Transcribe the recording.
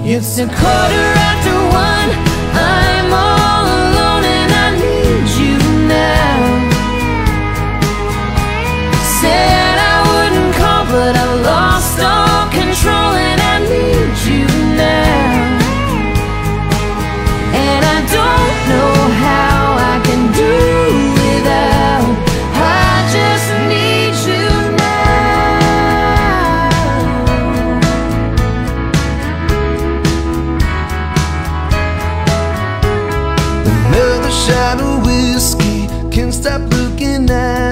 It's a quarter after one. I'm all alone and I need you now. Said I wouldn't call, but I've lost all control and I need you now. And I don't know how I can do without. I just need you now. Another shot of whiskey, can't stop looking at